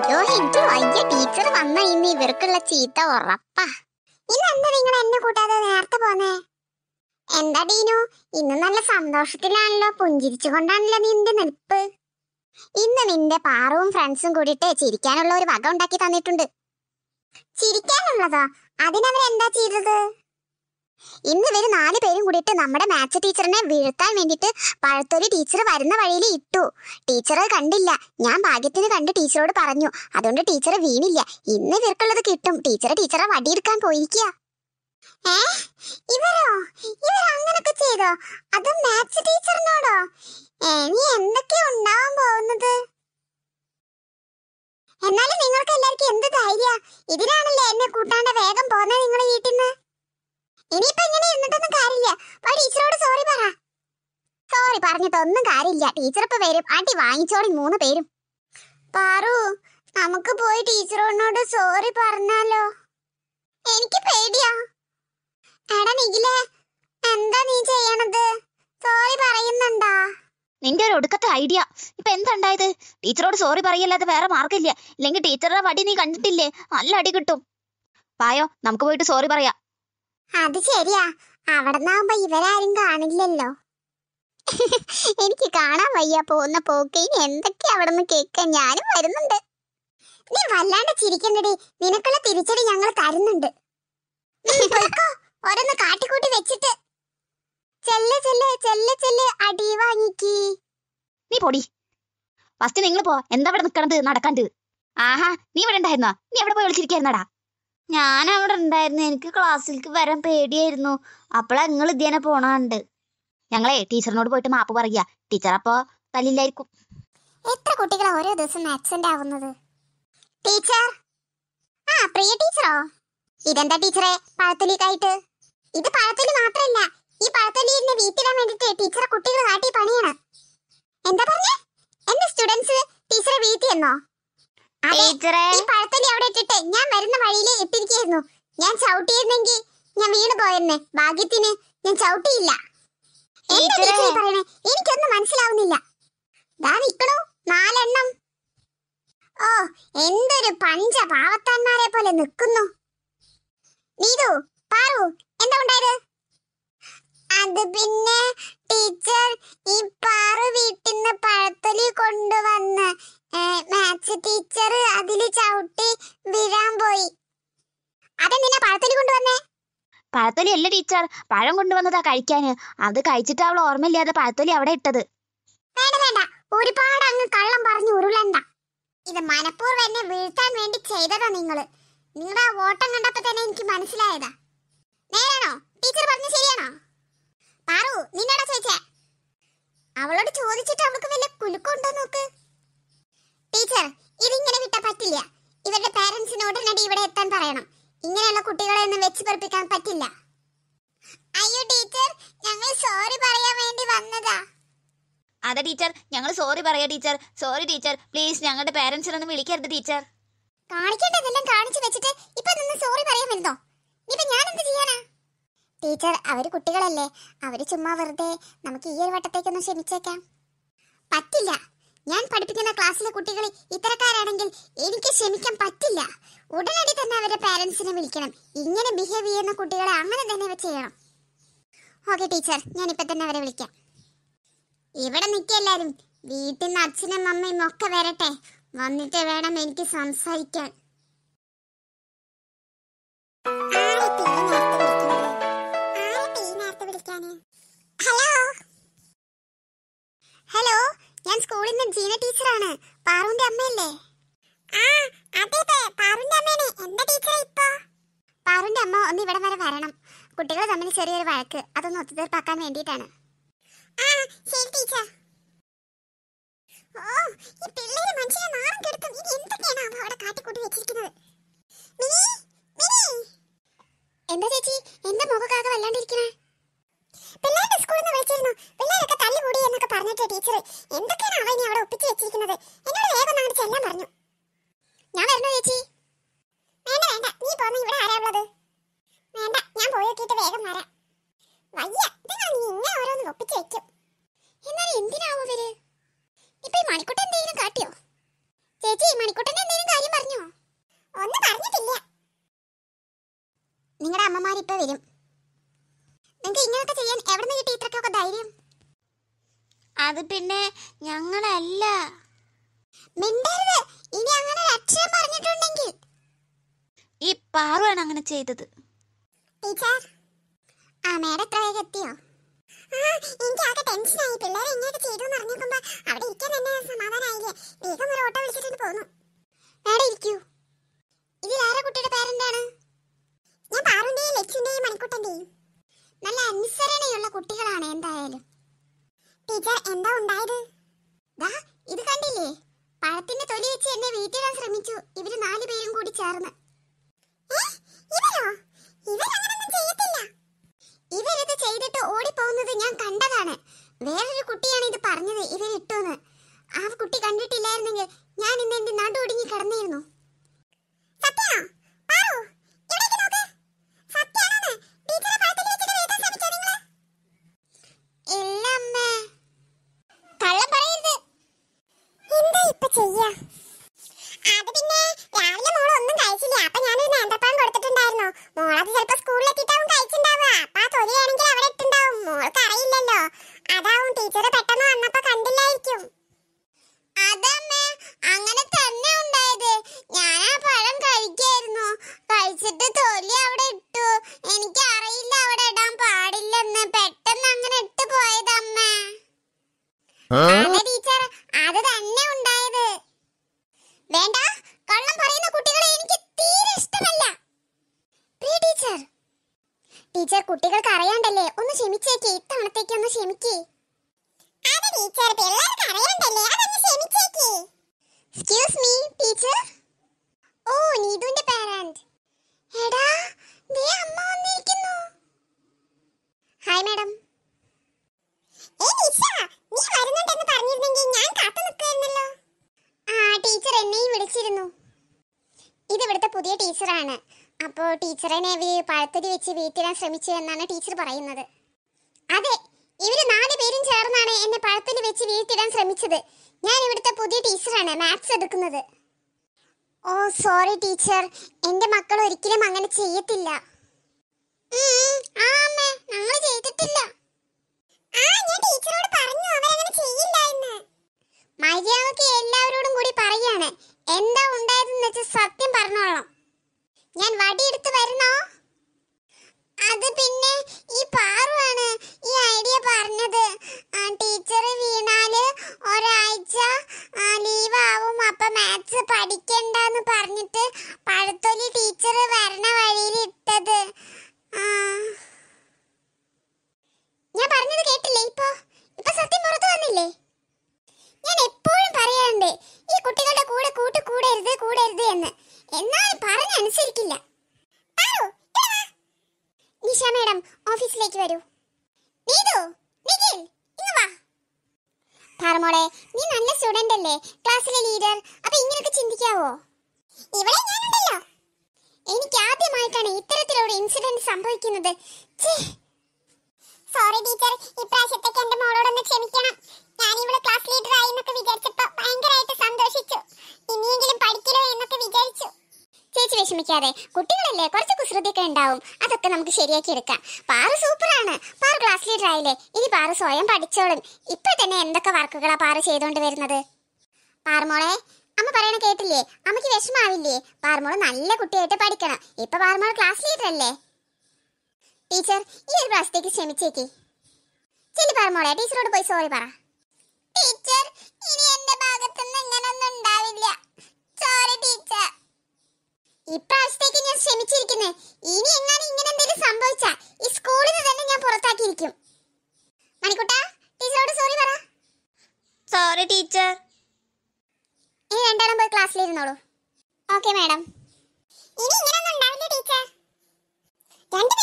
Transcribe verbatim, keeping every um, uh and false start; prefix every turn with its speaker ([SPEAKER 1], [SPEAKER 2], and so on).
[SPEAKER 1] അയ്യോ എനിക്ക് വയ്യ. ടീച്ചർ വന്ന ഇന്ന് ഇവർക്കുള്ള ചീത്ത ഉറപ്പാ. ഇന്നെന്താ നിങ്ങൾ എന്നെ കൂട്ടാതെ നേരത്തെ പോന്നേ? എന്താ ഡീനു, ഇന്ന് നല്ല സന്തോഷത്തിലാണല്ലോ, പുഞ്ചിരിച്ചുകൊണ്ടാണല്ലോ നിന്റെ നിൽപ്പ്. ഇന്ന് നിന്റെ പാറുവും ഫ്രണ്ട്സും കൂടിയിട്ട് ചിരിക്കാനുള്ള ഒരു വക ഉണ്ടാക്കി തന്നിട്ടുണ്ട്. ചിരിക്കാനുള്ളതോ? അതിനവരെന്താ ചെയ്തത്? ഇന്ന് ഇവര് നാല് പേരും കൂടിയിട്ട് നമ്മുടെ മാത്സ് ടീച്ചറിനെ വീഴ്ത്താൻ വേണ്ടിയിട്ട് പഴത്തൊലി ടീച്ചർ വരുന്ന വഴിയിൽ ഇട്ടു. ടീച്ചർ കണ്ടില്ല. ഞാൻ ഭാഗ്യത്തിന് കണ്ട് ടീച്ചറോട് പറഞ്ഞു. അതുകൊണ്ട് ടീച്ചർ വീണില്ല. ഇന്ന് ഇവർക്കുള്ളത് കിട്ടും. ടീച്ചർ ടീച്ചറെ വടിയെടുക്കാൻ പോയിരിക്കുക. ഏ ഇവരോ? ഇവർ അങ്ങനൊക്കെ ചെയ്തോ? അതും മാത്സ് ടീച്ചറിനോടോ? ഇനി എന്തൊക്കെയാ ഉണ്ടാവാൻ പോകുന്നത്? എന്നാലും നിങ്ങൾക്ക് എല്ലാവർക്കും എന്ത് ധൈര്യ? ഇതിനാണല്ലേ എന്നെ കൂട്ടാണ്ട് വേഗം പോന്നെ നിങ്ങളെ വീട്ടിൽ നിന്ന്. ഇനിയിപ്പോ ഇങ്ങനെ ഇരുന്നിട്ടൊന്നും കാര്യമില്ല. പോയി ടീച്ചറോട് സോറി പറ. സോറി പറഞ്ഞിട്ടൊന്നും കാര്യമില്ല. ടീച്ചർ ഇപ്പൊ വരും. അടി വാങ്ങിച്ചോളി മൂന്ന് പേരും. പാറു, നമുക്ക് പോയി ടീച്ചറോട് സോറി പറഞ്ഞാലോ? എനിക്ക് പേടിയാ. എടാ നിഖിലേ, എന്താ നീ ചെയ്യണത്? സോറി പറയുന്നുണ്ടാ?
[SPEAKER 2] നിന്റെ ഒരു ഒടുക്കത്തെ ഐഡിയ. ഇപ്പൊ എന്താ ഉണ്ടായത്? ടീച്ചറോട് സോറി പറയല്ലാതെ വേറെ മാർക്കില്ല. ഇല്ലെങ്കിൽ ടീച്ചറുടെ വടി നീ കണ്ടിട്ടില്ലേ? നല്ല അടി കിട്ടും. പായോ, നമുക്ക് പോയിട്ട് സോറി പറയാം.
[SPEAKER 1] അത് ശരിയാ. അവിടെ നിന്നാകുമ്പോ ഇവരാരും കാണില്ലല്ലോ. എനിക്ക് കാണാൻ വയ്യ പോകുന്ന പോക്ക്. ഇനി എന്തൊക്കെയാ അവിടെ നിന്ന് കേൾക്കാൻ. ഞാനും വരുന്നുണ്ട്. നീ വല്ലാണ്ട് ചിരിക്കണ്ടടി. നിനക്കുള്ള തിരിച്ചടി ഞങ്ങൾ തരുന്നുണ്ട്. ഓരോന്ന് കാട്ടിക്കൂട്ടി വെച്ചിട്ട് ചെല്ല് ചെല്ല് ചെല്ല് ചെല്ല് അടി വാങ്ങിക്ക്.
[SPEAKER 2] നീ പൊടി. ഫസ്റ്റ് നിങ്ങൾ പോ. എന്താ ഇവിടെ നിക്കണത് നടക്കാണ്ട്? ആഹാ, നീ ഇവിടെ ഉണ്ടായിരുന്നോ? നീ എവിടെ പോയി വിളിച്ചിരിക്കായിരുന്നടാ?
[SPEAKER 3] ഞാൻ അവിടെ ഉണ്ടായിരുന്നു. എനിക്ക് ക്ലാസ്സിലേക്ക് വരാൻ പേടിയായിരുന്നു. അപ്പോഴാ നിങ്ങൾ ഇതേനെ പോണുണ്ട്.
[SPEAKER 2] ഞങ്ങളെ ടീച്ചറിനോട് പോയിട്ട് മാപ്പ് പറയാ. ടീച്ചർ അപ്പോ തല്ലില്ലായിരിക്കും.
[SPEAKER 1] എത്ര കുട്ടികളാ ഓരോ ദിവസം ആബ്സെന്റ് ആവുന്നത്? ടീച്ചർ. ആ പ്രിയ ടീച്ചറോ? ഇതെന്താ ടീച്ചറെ പഴത്തൊലിക്കായിട്ട്? ഇത് പഴത്തൊലി മാത്രല്ല, ഈ പഴത്തൊലിനെ വീട്ടിടാൻ വേണ്ടിട്ട് ടീച്ചറെ കുട്ടികൾ കാട്ടി പണിയാണ്. എന്താ പറഞ്ഞേ? എന്റെ സ്റ്റുഡൻസ് ടീച്ചറെ വീട്ടിയെന്നോ?
[SPEAKER 3] ടീച്ചറെ,
[SPEAKER 1] ഈ പഴത്തൊലി അവിടെ ഇട്ടിട്ട് ഞാൻ വരുന്ന വഴിയിൽ ഇട്ടിരിക്കായിരുന്നു. ഞാൻ ചവിട്ടിയിരുന്നെങ്കിൽ ഞാൻ വീണ് പോയെന്നെ. ഭാഗ്യത്തിന് ഞാൻ ചവിട്ടിയില്ല. എന്താ ടീച്ചറെ പറയണേ? എനിക്കൊന്നും മനസ്സിലാവുന്നില്ല. ദാ നിക്കണു നാലെണ്ണം. ഓ, എന്തൊരു പഞ്ച പാവത്താന്മാരെ പോലെ നിൽക്കുന്നു. നീതു, പാറു, എന്താ ഉണ്ടായത്? അത് പിന്നെ ടീച്ചർ, ഈ പാറു വീട്ടിൽ നിന്ന് പഴത്തൊലി കൊണ്ടുവന്ന് മാത്സ് ടീച്ചർ അതില് ചവിട്ടി വീഴാൻ പോയി. അതെന്തിനാ പഴത്തൊലി കൊണ്ടുവന്നേ?
[SPEAKER 2] പഴത്തൊലി അല്ല ടീച്ചർ, പഴം കൊണ്ടുവന്നതാ കഴിക്കാന്. അത് കഴിച്ചിട്ട് അവൾ ഓർമ്മയില്ലാതെ പഴത്തൊലി അവിടെ ഇട്ടത്.
[SPEAKER 1] വേണ്ട വേണ്ട, ഒരുപാട് അങ്ങ് കള്ളം പറഞ്ഞു ഉരുളണ്ട. ഇത് മനഃപൂർവ്വം എന്നെ വീഴ്ത്താൻ വേണ്ടി ചെയ്തതാ നിങ്ങള്. നിങ്ങളുടെ ആ ഓട്ടം കണ്ടപ്പോ തന്നെ എനിക്ക് മനസ്സിലായതാ. നേരാണോ? ടീച്ചർ പറഞ്ഞ ശരിയാണോ? പാറു, നിന്നോടാ ചോദിച്ചേ. അവളോട് ചോദിച്ചിട്ട് അവൾക്ക് വല്ല കുലുക്കുണ്ടോ നോക്ക്. ടീച്ചർ, ഇതിങ്ങനെ വിട്ടാ പറ്റില്ല. ഇവരുടെ പേരൻസിന് ഉടനടി ഇവിടെ എത്താൻ പറയണം. ഇങ്ങനെയുള്ള കുട്ടികളെ ഒന്നും വെച്ച് പഠിപ്പിക്കാൻ പറ്റില്ല. അയ്യോ ടീച്ചർ, ഞങ്ങൾ സോറി പറയാൻ വേണ്ടി വന്നതാ.
[SPEAKER 2] അതെ ടീച്ചർ, ഞങ്ങൾ സോറി പറയാ ടീച്ചർ. സോറി ടീച്ചർ, പ്ലീസ് ഞങ്ങളുടെ പേരൻസിനൊന്നും വിളിക്കരുത് ടീച്ചർ.
[SPEAKER 1] കാണിക്കേണ്ടതെല്ലാം കാണിച്ചു വെച്ചിട്ട് ഇപ്പൊ നിന്ന് സോറി പറയാൻ വരുന്നോ? ഇനിയിപ്പോ ഞാൻ എന്ത് ചെയ്യാനാ? ടീച്ചർ, അവര് കുട്ടികളല്ലേ. അവര് ചുമ്മാ വെറുതെ. നമുക്ക് ഈ ഒരു വട്ടത്തേക്കൊന്ന് ക്ഷമിച്ചേക്കാം. പറ്റില്ല. ഞാൻ പഠിപ്പിക്കുന്ന ക്ലാസ്സിലെ കുട്ടികൾ ഇത്തരക്കാരാണെങ്കിൽ എനിക്ക് ക്ഷമിക്കാൻ പറ്റില്ല. ഉടനടി തന്നെ അവരുടെ പാരന്റ്സിനെ വിളിക്കണം. ഇങ്ങനെ ബിഹേവ് ചെയ്യുന്ന കുട്ടികളെ അങ്ങനെ തന്നെ ചെയ്യണം. ഓക്കെ ടീച്ചർ, ഞാൻ ഇപ്പൊ തന്നെ അവരെ വിളിക്കാം. ഇവിടെ നിൽക്കെല്ലാരും. വീട്ടിൽ നിന്ന് അച്ഛനും അമ്മയും ഒക്കെ വരട്ടെ. വന്നിട്ട് വേണം എനിക്ക് സംസാരിക്കാൻ. ഹലോ ഹലോ, ഞാൻ സ്കൂളിൽ നിന്ന് ജീന ടീച്ചറാണ്. പാറുവിന്റെ അമ്മയല്ലേ? ആ അതെ അതെ, പാറുവിന്റെ അമ്മയാണ്. എന്താ ടീച്ചർ ഇപ്പോ? പാറുവിന്റെ അമ്മ ഒന്ന് ഇവിടെ വരെ വരണം. കുട്ടികൾ തമ്മിൽ ചെറിയൊരു വഴക്ക്, അതൊന്ന് ഒത്തുതീർപ്പാക്കാൻ വേണ്ടിയിട്ടാണ്. ആ ശരി ടീച്ചർ. ഓ, ഈ പിള്ളേര് മനുഷ്യനെ നാണം കെടുത്തും. ഇനി എന്തൊക്കെയാണ് അവ അവിടെ കാട്ടിക്കൂട്ടി വെച്ചിരിക്കുന്നത്? മിനി, മിനി. എന്താ ചേച്ചി, എന്താ മുഖക്കാകെ വല്ലാണ്ടിരിക്കണേ? പിള്ളേരുടെ സ്കൂളിൽ നിന്ന് വിളിച്ചിരുന്നു. പിള്ളേരൊക്കെ തല്ലുകൂടി എന്നൊക്കെ പറഞ്ഞിട്ട് ടീച്ചർ എന്തൊക്കെയാണ് അവ ഇനി അവിടെ ഒപ്പിച്ച് വെച്ചിരിക്കുന്നത്? എന്നോട് വേഗം അങ്ങോട്ട് ചെല്ലാൻ പറഞ്ഞു. ഞാൻ വരണോ ചേച്ചി? വേണ്ട വേണ്ട, നീ പോന്ന ഇവിടെ ആരാ ഉള്ളത്? വേണ്ട, ഞാൻ പോയി നോക്കിയിട്ട് വേഗം വരാം. വയ്യ, ഇതെന്നാ നീ ഇങ്ങനെ ഓരോന്ന് ഒപ്പിച്ച് വെക്കും. എന്നാലും എന്തിനാവോ ഇവര്? ഇപ്പൊ ഈ മണിക്കുട്ടൻ എന്തെങ്കിലും കാട്ടിയോ? ചേച്ചി, മണിക്കുട്ടൻ എന്തെങ്കിലും വരും. നിങ്ങൾക്ക് ഇങ്ങനെയൊക്കെ ചെയ്യാൻ എവിടെ നിന്ന് കിട്ടി ഇത്രയ്ക്കൊക്കെ ധൈര്യം?
[SPEAKER 3] അത് പിന്നെ ഞങ്ങളല്ല.
[SPEAKER 1] മിണ്ടരുത്. ഇനി അങ്ങനെ ഒരു അക്ഷരം പറഞ്ഞിട്ടുണ്ടെങ്കിൽ.
[SPEAKER 2] ഈ പാറുവാണ് അങ്ങനെ ചെയ്തത്.
[SPEAKER 1] ടീച്ചർ, ആ മേഡം എത്ര വേഗം എത്തിയോ? എനിക്ക് ആകെ ടെൻഷനായി. പിള്ളേരെ ഇങ്ങനെയൊക്കെ ചെയ്തു എന്ന് അറിഞ്ഞേക്കുമ്പോ അവിടെ ഇരിക്കാൻ തന്നെ സമാധാനമായില്ലേ. വേഗം ഒരു ഓട്ടോ വിളിച്ചിട്ട് പോന്നു. മേഡം ഇരിക്കൂ. ഇതിൽ ആരാ കുട്ടിയുടെ പേരെന്താണ്? ഞാൻ പാറുന്റെയും ലക്ഷ്യന്റെയും മണിക്കുട്ടന്റെയും. നല്ല അനുസരണയുള്ള കുട്ടികളാണ് എന്തായാലും. ടീച്ചർ, എന്താ ഉണ്ടായത്? ദാ ഇത് കണ്ടില്ലേ? പഴത്തിന്റെ തൊലി വെച്ച് എന്നെ വീട്ടിടാൻ ശ്രമിച്ചു ഇവര് നാലു പേരും കൂടി ചേർന്ന്. ഇവരോ? ഇവരങ്ങനൊന്നും ചെയ്യത്തില്ല. ഇവരിത് ചെയ്തിട്ട് ഓടിപ്പോകുന്നത് ഞാൻ കണ്ടതാണ്. വേറൊരു കുട്ടിയാണ് ഇത് പറഞ്ഞത് ഇവരിട്ടോന്ന്. ആ കുട്ടി കണ്ടിട്ടില്ലായിരുന്നെങ്കിൽ ഞാൻ ഇന്ന് എന്റെ നടു ഒടുങ്ങി കിടന്നിരുന്നു. ടീച്ചർ, അത് തന്നെ ഉണ്ടായത്. വേണ്ട, കള്ളം പറയുന്ന കുട്ടികളെ എനിക്ക് തീരെ ഇഷ്ടമല്ല. പ്രിയ ടീച്ചർ, ടീച്ചർ കുട്ടികൾക്ക് അറിയാണ്ടല്ലേ, ഒന്ന് ക്ഷമിച്ചേക്ക്. ഇത്തവണത്തേക്ക് ഒന്ന് ക്ഷമിക്കേ. Excuse me teacher. ഓ, നീതുവിന്റെ പാരന്റ്. എടാ, ദേ അമ്മ വന്നിരിക്കുന്നു. Hi madam. ആ, ടീച്ചർ എന്നെയും വിളിച്ചിരുന്നു. ഇത് ഇവിടുത്തെ പുതിയ ടീച്ചറാണ്. അപ്പോൾ ടീച്ചറിനെ ഇവര് പഴത്തൊലി വെച്ച് വീട്ടിടാൻ ശ്രമിച്ചു എന്നാണ് ടീച്ചർ പറയുന്നത്. അതെ, ഇവര് നാല് പേരും ചേർന്നാണ് എന്നെ പഴത്തൊലി വെച്ച് വീട്ടിടാൻ ശ്രമിച്ചത്. ഞാൻ ഇവിടുത്തെ പുതിയ ടീച്ചറാണ്, മാത്സ് എടുക്കുന്നത്. ഓ സോറി ടീച്ചർ, എന്റെ മക്കൾ ഒരിക്കലും അങ്ങനെ ചെയ്യത്തില്ല. ആ അമ്മേ, ഞങ്ങൾ ചെയ്തിട്ടില്ല. മര്യാദക്ക് എല്ലാവരോടും കൂടി പറയാണ്. എന്താ ഉണ്ടായതെന്ന് വെച്ചാൽ സത്യം പറഞ്ഞോളാം. ഞാൻ വടിയെടുത്ത് വരുന്നോ? അത് പിന്നെ ഈ പാറുവാണ് ഈ ഐഡിയ പറഞ്ഞത്. ടീച്ചർ വീണാല് ഒരാഴ്ച ലീവ് ആവും, അപ്പൊ മാത്സ് പഠിക്കണ്ടെന്ന് പറഞ്ഞിട്ട് പഴത്തൊലി ടീച്ചർ വരണ വഴിയിൽ ഇട്ടത്. ഞാൻ പറഞ്ഞത് കേട്ടില്ലേ? ഇപ്പൊ ഇപ്പൊ സത്യം പുറത്തു വന്നില്ലേ? ഞാൻ എപ്പോഴും പറയാറുണ്ട് ഈ കുട്ടികളുടെ കൂടെ കൂട്ട് കൂടരുത് കൂടരുത് എന്ന്. എന്നാലും പറഞ്ഞനുസരിക്കില്ല. നിഷ മേഡം, ഓഫീസിലേക്ക് വരൂ. നീതു, നിഖിൽ, ഇങ്ങ് വാ. പാറമോളെ, നീ നല്ല സ്റ്റുഡന്റ് അല്ലേ, ക്ലാസ്സിലെ ലീഡർ. അപ്പൊ ഇങ്ങനെയൊക്കെ ചിന്തിക്കാവോ? ഇവിടെ ഞാനുണ്ടല്ലോ. എനിക്ക് ആദ്യമായിട്ടാണ് ഇത്തരത്തിലൊരു ഇൻസിഡന്റ് സംഭവിക്കുന്നത്. സോറി ടീച്ചർ, ഇപ്രാവശ്യത്തേക്ക് എന്റെ മോളോടൊന്ന് ക്ഷമിക്കണം. ഞാൻ ഇവിടെ ക്ലാസ് ലീഡർ ആയി എന്നൊക്കെ വിചാരിച്ചപ്പോ ഭയങ്കരമായിട്ട് സന്തോഷിച്ചു. ഇനിയെങ്കിലും പഠിക്കലോ എന്നൊക്കെ വിചാരിച്ചു. ചേച്ചി വിഷമിക്കാതെ, കുട്ടികളല്ലേ, കുറച്ച് കുസൃതിയൊക്കെ ഉണ്ടാവും. അതൊക്കെ നമുക്ക് ശരിയാക്കി എടുക്കാം. പാറു സൂപ്പറാണ്. പാറു ക്ലാസ് ലീഡർ ആയില്ലേ, ഇനി പാറു സ്വയം പഠിച്ചോളും. ഇപ്പൊ തന്നെ എന്തൊക്കെ വർക്കുകളാ പാറു ചെയ്തോണ്ട് വരുന്നത്. പാറുമോളെ, അമ്മ പറയണ കേട്ടില്ലേ? അമ്മക്ക് വിഷമാവില്ലേ? പാറുമോള് നല്ല കുട്ടിയായിട്ട് പഠിക്കണം. ഇപ്പൊ പാറുമോള് ക്ലാസ് ലീഡർ അല്ലേ. ടീച്ചർ, ഈ ഒരു പ്രാവശ്യത്തേക്ക് ക്ഷമിച്ചേക്ക്. ചെല്ലി പാറുമോളെ, ടീച്ചറോട് പോയി സോറി പറ. ടീച്ചർ, ഇനി എന്റെ ഭാഗത്തുനിന്ന് ഇങ്ങനൊന്നും ഉണ്ടാവില്ല. Sorry teacher. ഇപ്രാവശ്യത്തേക്ക് ഞാൻ ക്ഷമിച്ചിരിക്കുന്നു. ഇനി എങ്ങനെ ഇങ്ങനെ എന്തെങ്കിലും സംഭവിച്ചാ ഈ സ്കൂളിൽ നിന്ന് തന്നെ ഞാൻ പുറത്താക്കിയിരിക്കും. മണിക്കുട്ടാ, ടീച്ചറോട് സോറി പറ.
[SPEAKER 3] Sorry teacher.
[SPEAKER 1] ഇനി രണ്ടാളും പോയി ക്ലാസ്സിലിരുന്നോളൂ. Okay madam. ഇനി ഇങ്ങനൊന്നും ഉണ്ടാവില്ല ടീച്ചർ.